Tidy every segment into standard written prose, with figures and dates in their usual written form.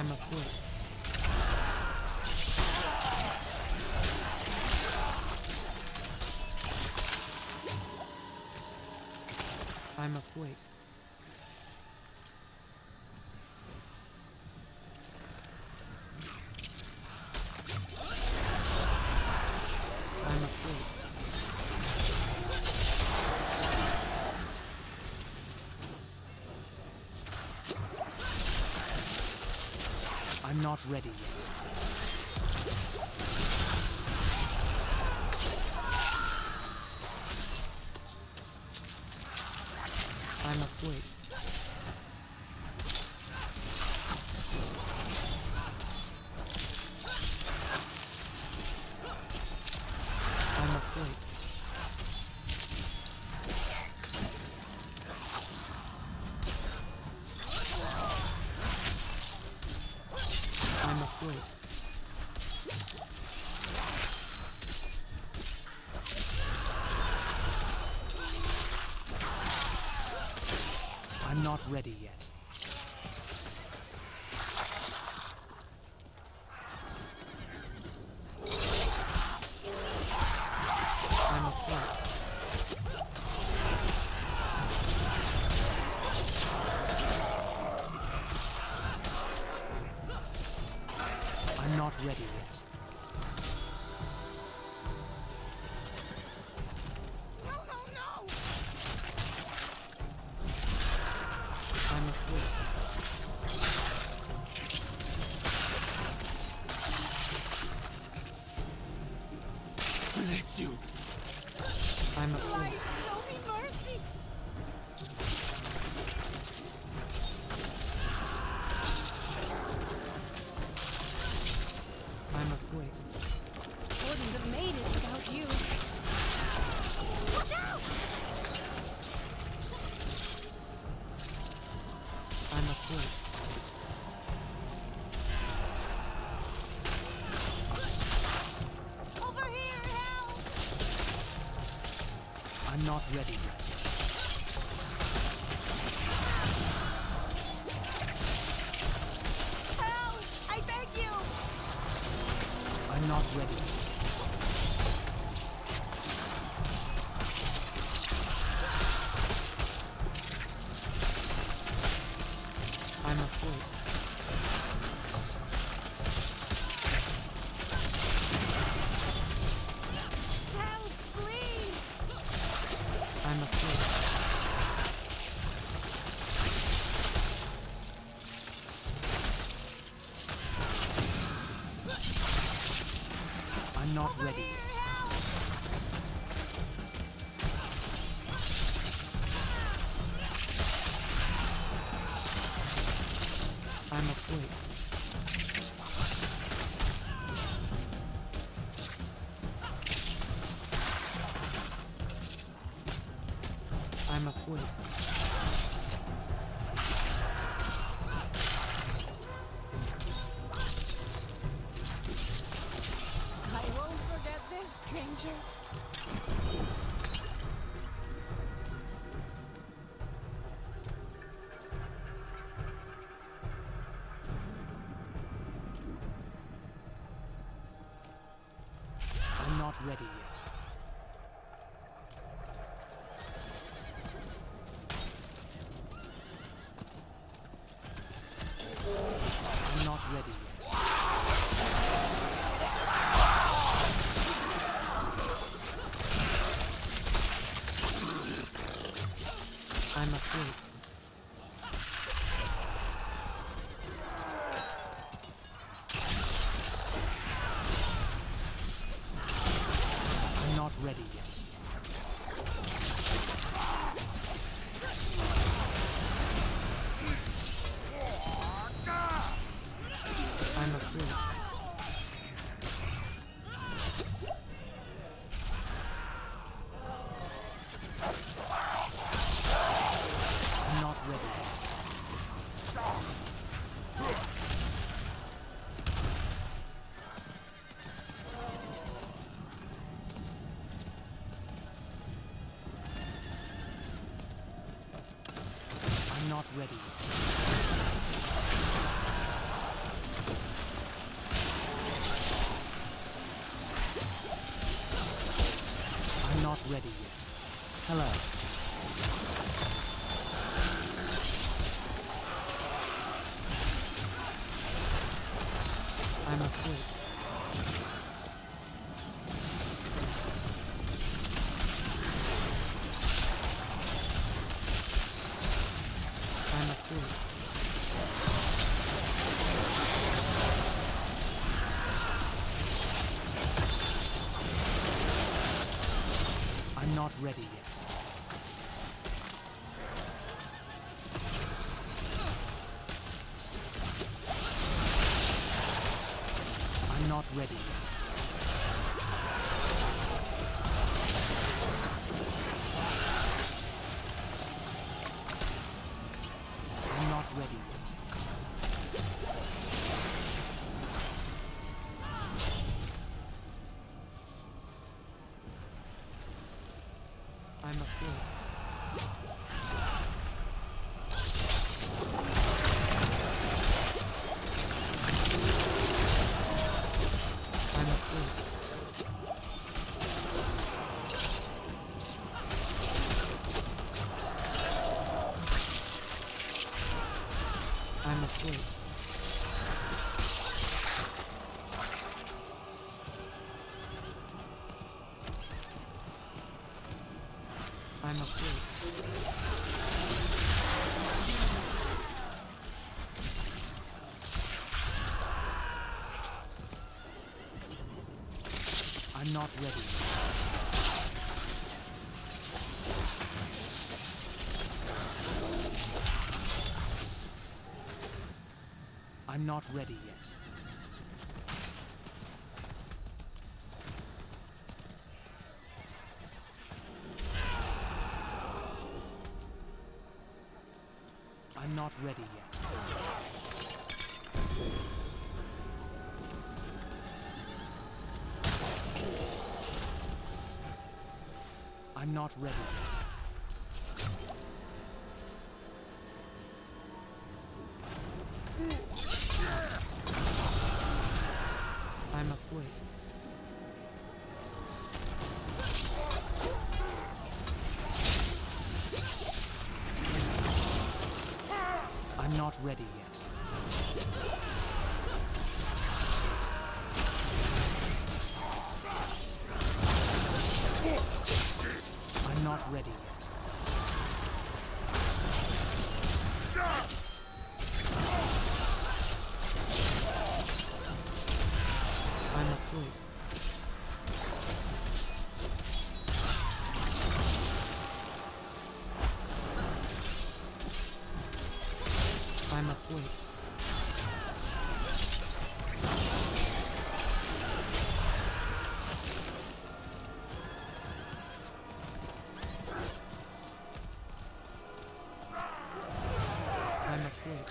I must wait. I must wait. I must wait. I'm not ready yet. I must wait. I must wait. I must wait. I'm not ready yet. I must wait. I'm not ready yet. Bless you. I must wait. Show me mercy. I must wait. Wouldn't have made it without you. Watch out! I must wait. Over here, help! I'm not ready yet. Help! I beg you! I'm not ready. I must wait. Help, please! I must wait. I'm not Over ready here, yet. help! I must wait. I must wait. I won't forget this, stranger. I'm not ready yet. I'm not ready yet. I must wait. I'm not ready yet. I must wait. I'm not ready yet. I'm not ready yet. not ready yet. Hello. I'm asleep. I'm asleep. I'm not ready yet. I'm not ready yet. I'm not ready yet. I'm afraid. I'm afraid. I'm afraid. I'm afraid. I'm not ready. I'm not ready yet. I'm not ready yet. I'm not ready yet. I must wait. I'm not ready yet. I'm not ready yet. I must wait. I must wait. I must wait.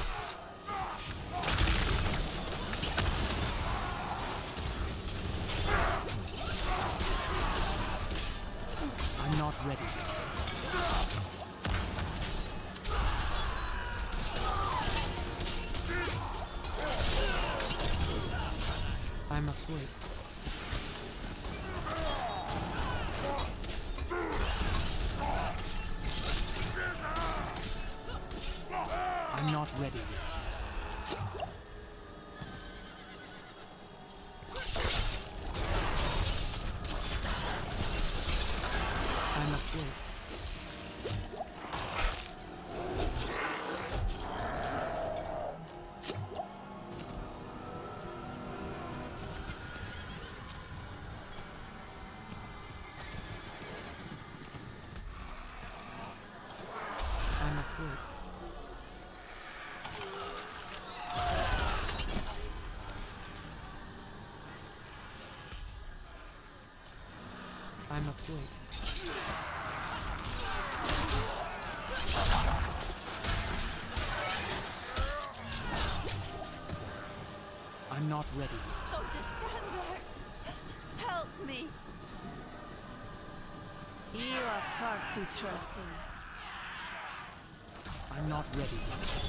I'm not ready. I must wait. I'm not ready yet. I must wait. I must wait. I must wait. I'm not ready yet. Don't just stand there. Help me. You are far too trusting. I'm not ready yet.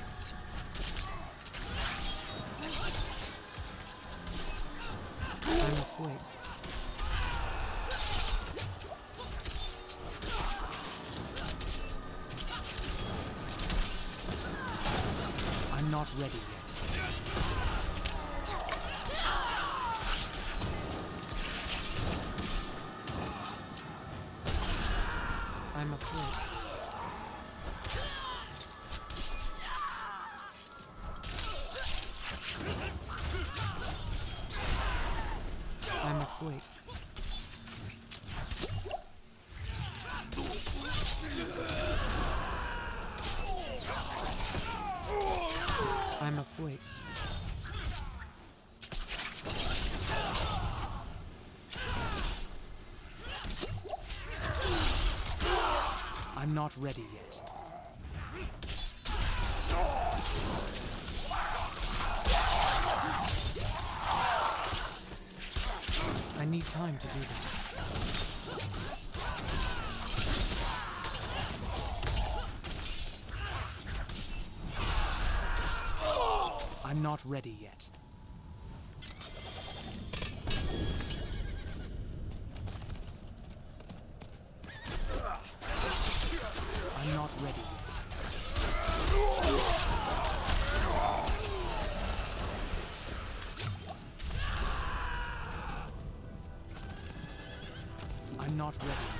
I'm must wait. I'm not ready yet. I must wait. I must wait. I must wait. I'm not ready yet. I need time to do that. I'm not ready yet. I'm not ready yet. I'm not ready yet.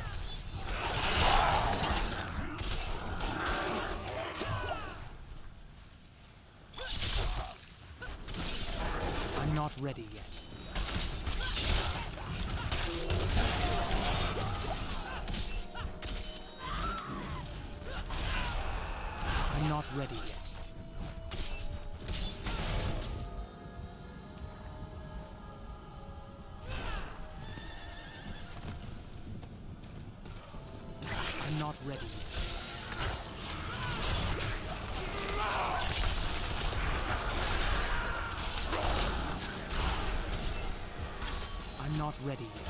I'm not ready yet. I'm not ready yet. I'm not ready yet. I'm not ready yet.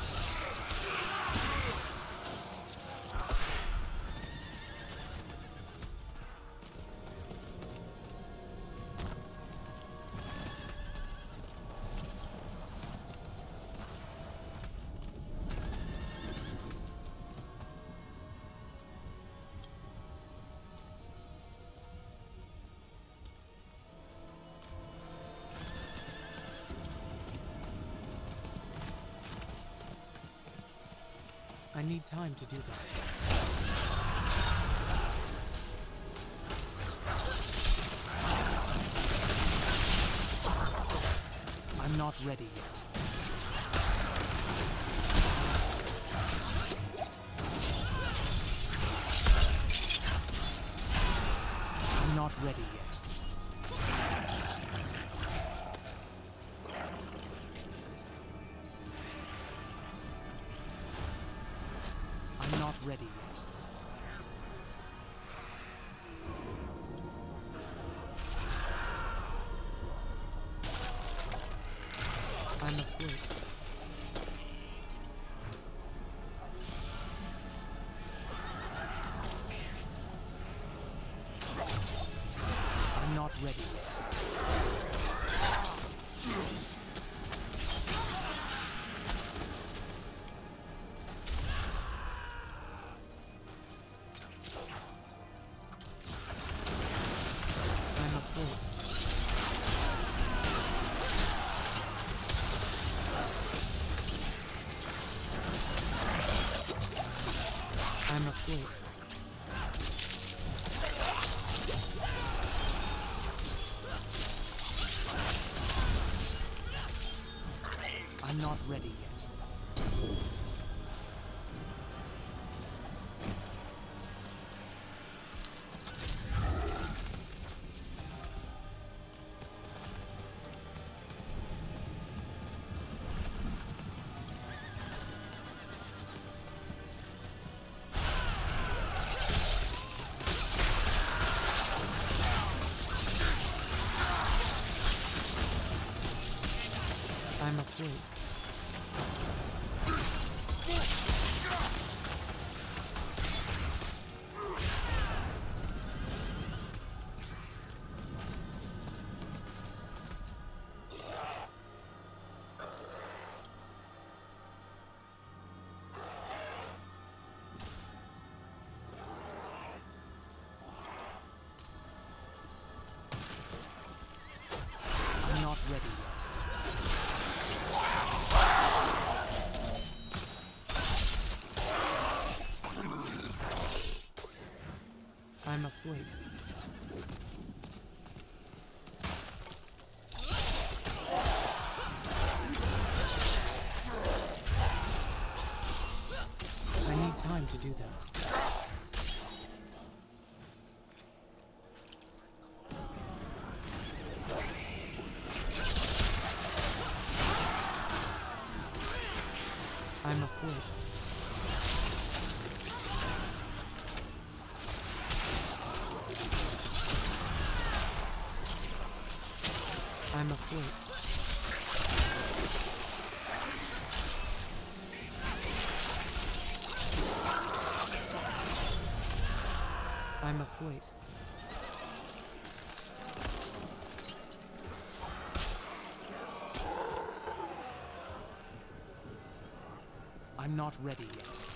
I need time to do that. I'm not ready yet. I'm not ready yet. I'm not ready yet. I must wait. I'm not ready yet. I must wait. I'm not ready yet. I must wait. must wait. I need time to do that. I must wait. I must wait. I must wait. I'm not ready yet.